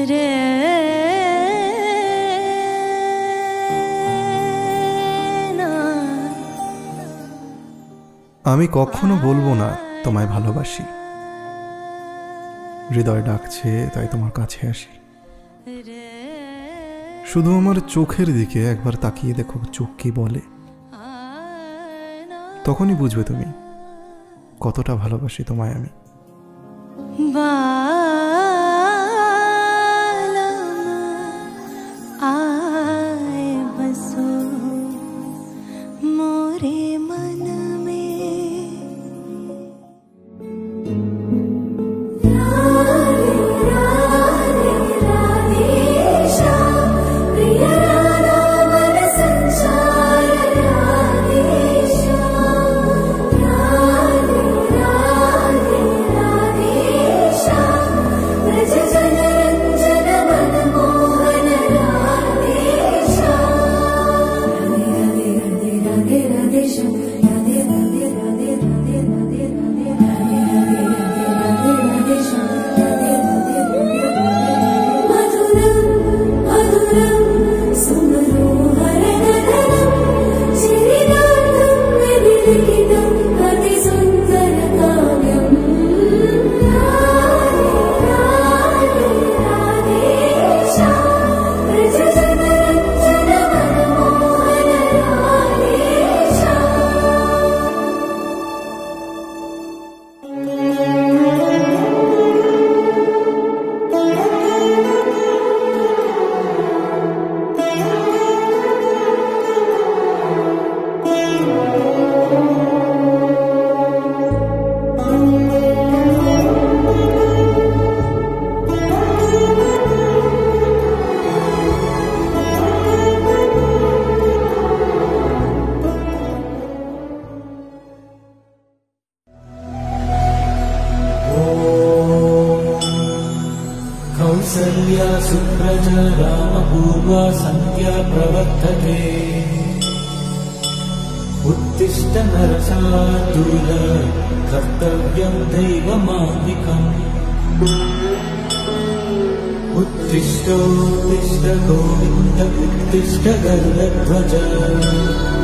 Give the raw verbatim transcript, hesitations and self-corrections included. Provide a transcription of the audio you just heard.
আমি কখনো বলবো না তোমায় ভালোবাসি, হৃদয় ডাকছে তাই তোমার কাছে আসি। শুধু আমার চোখের দিকে একবার তাকিয়ে দেখো, চোখ কি বলে, তখনই বুঝবে তুমি কতটা ভালোবাসি তোমায় আমি। कौसल्या सुप्रजा रामपूर्वा सन्ध्या प्रवर्तते। उत्तिष्ठ नरशार्दूल कर्तव्यं दैवमान्विकम्। उत्तिष्ठोत्तिष्ठ गोविन्द उत्तिष्ठ गरुडध्वज।